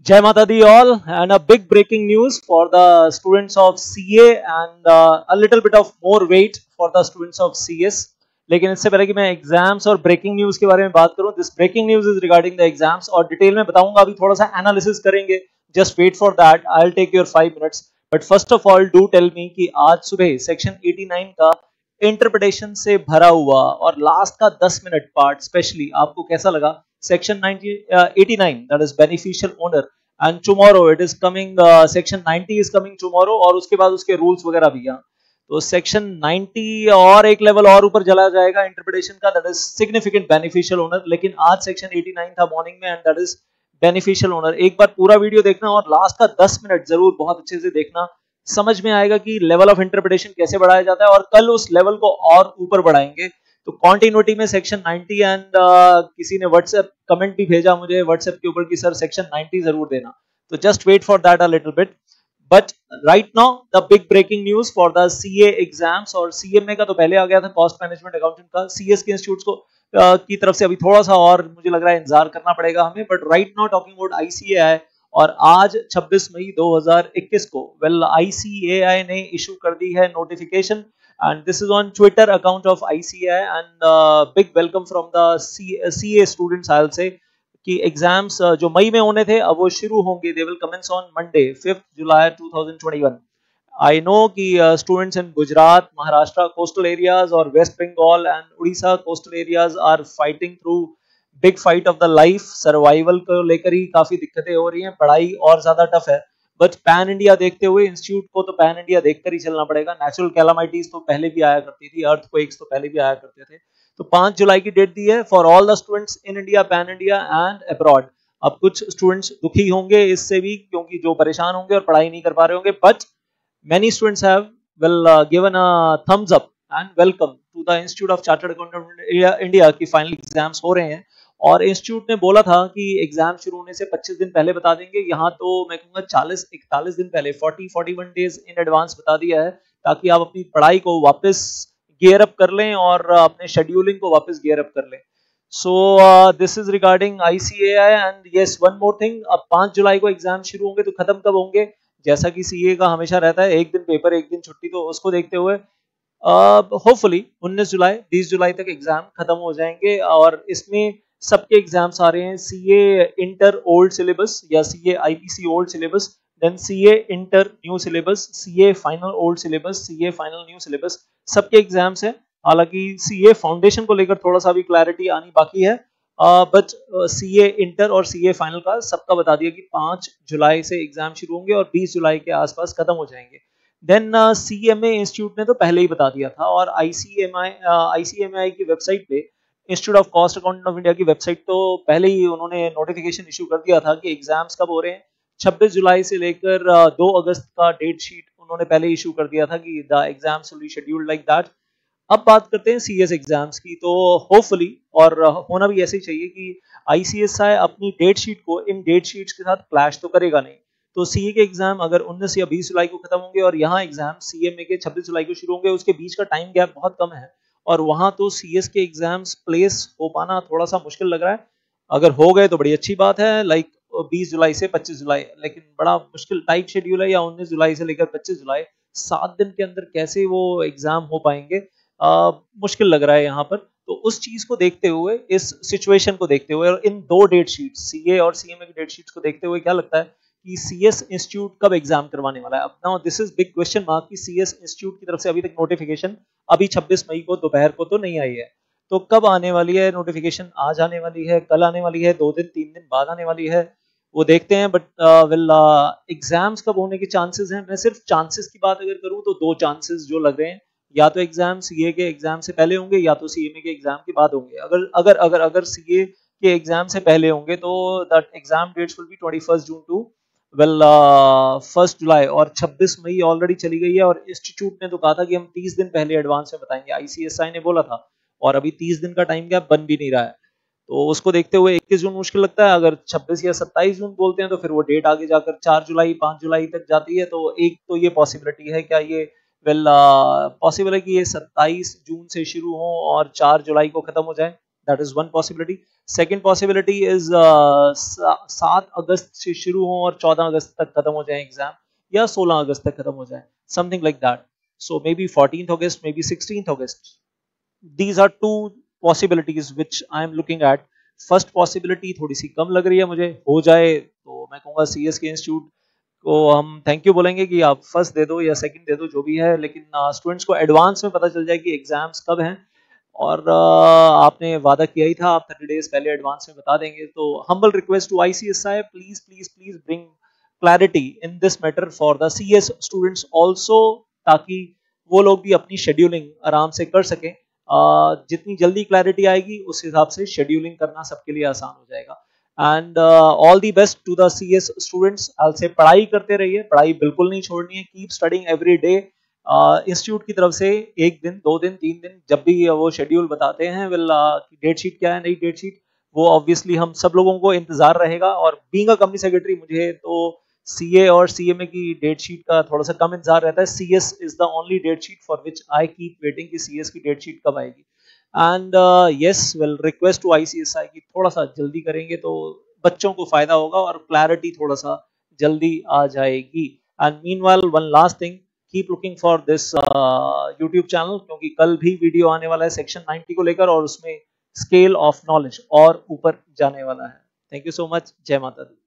Jai Mata Di all, and a big breaking news for the students of CA and a little bit of more weight for the students of CS. लेकिन इससे पहले कि मैं exams और breaking news के बारे में बात करूं, this breaking news is regarding the exams और डिटेल में बताऊंगा, अभी थोड़ा सा एनालिसिस करेंगे. Just wait for that, I will take your 5 minutes. But first of all do tell me कि आज सुबह सेक्शन 89 का इंटरप्रिटेशन से भरा हुआ और लास्ट का 10 मिनट पार्ट स्पेशली आपको कैसा लगा? Section 89 that is beneficial owner and tomorrow it is coming section 90 is coming tomorrow और उसके बाद उसके रूल्स वगैरह भी हैं. तो सेक्शन 90 और एक लेवल और ऊपर चला जाएगा इंटरप्रिटेशन का, that is significant beneficial owner. लेकिन आज सेक्शन 89 था मॉर्निंग में and that is beneficial owner. एक बार पूरा वीडियो देखना और लास्ट का 10 मिनट जरूर बहुत अच्छे से देखना, समझ में आएगा कि लेवल ऑफ इंटरप्रिटेशन कैसे बढ़ाया जाता है और कल उस लेवल को और ऊपर बढ़ाएंगे. तो कॉन्टिन्यूटी में सेक्शन 90 एंड किसी ने व्हाट्सएप कमेंट भी भेजा मुझे व्हाट्सएप के ऊपर कि सर सेक्शन 90 जरूर देना. तो just wait for that a little bit. But right now the big breaking news for the CA exams. और सीएमए का तो पहले आ गया था, कॉस्ट मैनेजमेंट अकाउंटेंट का. सीएस के इंस्टीट्यूट्स को की तरफ से अभी थोड़ा सा और मुझे लग रहा है इंतजार करना पड़ेगा हमें. But right now talking about ICAI, और आज 26 मई 2021 को वेल आईसीएआई ने इशू कर दी है notification and this is on Twitter account of ICAI and big welcome from the CA students. I'll say कि एग्जाम्स जो मई में होने थे अब वो शुरू होंगे. They will commence on Monday 5 July 2021. I know कि students in Gujarat, Maharashtra coastal areas और West Bengal and Orissa coastal areas are fighting through big fight of the life. Survival को लेकर ही काफी दिक्कतें हो रही हैं, पढ़ाई और ज्यादा टफ है. बट पैन इंडिया देखते हुए इंस्टीट्यूट को तो पैन इंडिया देखकर ही चलना पड़ेगा. नेचुरल कैलामिटीज तो पहले भी आया करती थी, अर्थक्वेक्स तो पहले भी आया करते थे. तो 5 जुलाई की डेट दी है for all the students in India, pan India and abroad. अब कुछ स्टूडेंट्स दुखी होंगे इससे भी, क्योंकि जो परेशान होंगे और पढ़ाई नहीं कर पा रहे होंगे. But many students have given a thumbs up and welcome to the Institute of Chartered Accountant India की फाइनल एग्जाम्स हो रहे हैं. और इंस्टीट्यूट ने बोला था कि एग्जाम शुरू होने से 25 दिन पहले बता देंगे. यहाँ तो मैं कहूँगा 40-41 दिन पहले, 40-41 डेज इन एडवांस बता दिया है, ताकि आप अपनी पढ़ाई को वापस गियर अप कर लें और अपने शेड्यूलिंग को वापस गियर अप कर लें. So this is regarding ICAI. And yes, one more thing, अब 5 जुलाई को एग्जाम शुरू होंगे तो खत्म कब होंगे? जैसा कि सीए का हमेशा रहता है, एक दिन पेपर एक दिन छुट्टी. तो उसको देखते हुए होपफुली 19 जुलाई 20 जुलाई तक एग्जाम खत्म हो जाएंगे. और इसमें सबके एग्जाम्स आ रहे हैं. सीए इंटर ओल्ड सिलेबस या CA IPC old syllabus, then CA inter new syllabus, CA final old syllabus, CA final new syllabus, सबके एग्जाम्स हैं. हालांकि सीए फाउंडेशन को लेकर थोड़ा सा भी क्लैरिटी आनी बाकी है. बट सीए इंटर और सीए फाइनल का सबका बता दिया कि 5 जुलाई से एग्जाम शुरू होंगे और 20 जुलाई के आसपास खत्म हो जाएंगे. देन सीएमए इंस्टीट्यूट ने तो पहले ही बता दिया था, और आईसीएमआई की वेबसाइट पे, institute of cost accountant of India की वेबसाइट, तो पहले ही उन्होंने नोटिफिकेशन इशू कर दिया था कि एग्जाम्स कब हो रहे हैं. 26 जुलाई से लेकर 2 अगस्त का डेट शीट उन्होंने पहले इशू कर दिया था कि the exams will be scheduled like that. अब बात करते हैं सीएस एग्जाम्स की. तो होपफुली, और होना भी ऐसे ही चाहिए, कि आईसीएसआई अपनी डेट शीट को इन डेट शीट्स के साथ क्लैश तो करेगा नहीं. तो सीए के एग्जाम अगर 19 या 20 जुलाई को खत्म होंगे और यहाँ एग्जाम सीएमए के 26 जुलाई को शुरू होंगे, उसके बीच का टाइम गैप बहुत कम है. और वहां तो सीएस के एग्जाम्स प्लेस हो पाना थोड़ा सा मुश्किल लग रहा है. अगर हो गए तो बड़ी अच्छी बात है, लाइक 20 जुलाई से 25 जुलाई. लेकिन बड़ा मुश्किल टाइट शेड्यूल है, या 19 जुलाई से लेकर 25 जुलाई, 7 दिन के अंदर कैसे वो एग्जाम हो पाएंगे, मुश्किल लग रहा है यहाँ पर. तो उस चीज को देखते हुए, इस सिचुएशन को देखते हुए, और इन 2 डेट शीट सीए और सीएमए की डेट शीट्स को देखते हुए क्या लगता है कि सीएस इंस्टीट्यूट कब एग्जाम करवाने वाला है? अब now this is big question mark कि सीएस इंस्टीट्यूट की तरफ से अभी तक नोटिफिकेशन अभी 26 मई को दोपहर को तो नहीं आई है. तो कब आने वाली है नोटिफिकेशन? आज आने वाली है, कल आने वाली है, 2 दिन 3 दिन बाद आने वाली है, वो देखते हैं. बट वेल एग्जाम्स कब होने के चांसेस हैं? मैं सिर्फ चांसेस की बात अगर करूं तो 2 चांसेस जो लग रहे हैं, या तो एग्जाम सीए के एग्जाम से पहले होंगे, या तो सीएमए के एग्जाम के बाद होंगे. अगर अगर अगर अगर सीए के एग्जाम से पहले होंगे तो that exam dates will be 21 June to 1 July. और 26 मई ऑलरेडी चली गई है, और इंस्टीट्यूट ने तो कहा था कि हम 30 दिन पहले एडवांस में बताएंगे. आईसीएसआई ने बोला था, और अभी 30 दिन का टाइम गैप बन भी नहीं रहा है. तो उसको देखते हुए 21 जून मुश्किल लगता है. अगर 26 या 27 जून बोलते हैं तो फिर वो डेट आगे जाकर 4 जुलाई 5 जुलाई तक जाती है. तो एक तो ये पॉसिबिलिटी है, क्या ये पॉसिबल है कि ये 27 जून से शुरू हो और 4 जुलाई को खत्म हो जाए? That is one possibility. Second possibility is 7 अगस्त से शुरू हो और 14 अगस्त तक खत्म हो जाए एग्जाम, या 16 अगस्त तक खत्म हो जाए, something like that. So maybe 14th August, maybe 16th August. These are two possibilities which I am looking at. First possibility थोड़ी सी कम लग रही है मुझे, हो जाए तो मैं कहूँगा CS के इंस्टीट्यूट को हम थैंक यू बोलेंगे कि आप फर्स्ट दे दो या सेकंड दे दो, जो भी है, लेकिन स्टूडेंट्स को एडवांस में पता चल जाए कि एग्जाम्स कब हैं, और आपने वादा किया ही था आप 30 डेज पहले एडवांस में बता देंगे. तो humble request to ICSI, please please please bring clarity in this matter for the CS students also, ताकि वो लोग भी अपनी शेड्यूलिंग आराम से कर सकें. जितनी जल्दी क्लैरिटी आएगी उस हिसाब से शेड्यूलिंग करना सबके लिए आसान हो जाएगा. And all the best to the CS students. I say पढ़ाई करते रहिए, पढ़ाई बिल्कुल नहीं छोड़नी है, keep studying every day. Institute की तरफ से 1 दिन 2 दिन 3 दिन जब भी वो शेड्यूल बताते हैं, विल डेट शीट क्या है, नई डेट शीट, वो ऑब्वियसली हम सब लोगों को इंतजार रहेगा. और बीइंग अ कंपनी सेक्रेटरी मुझे तो CA और CMA की डेट शीट का थोड़ा सा कम इंतजार रहता है. CS is the only date sheet for which I keep waiting कि CS की डेट शीट कब आएगी. And yes, will request to ICSI की थोड़ा सा जल्दी करेंगे तो बच्चों को फायदा होगा और क्लैरिटी थोड़ा सा जल्दी आ जाएगी. And meanwhile one last thing, keep looking for this YouTube channel, क्योंकि कल भी वीडियो आने वाला है सेक्शन 90 को लेकर, और उसमें स्केल ऑफ नॉलेज और ऊपर जाने वाला है. Thank you so much. जय माता दी.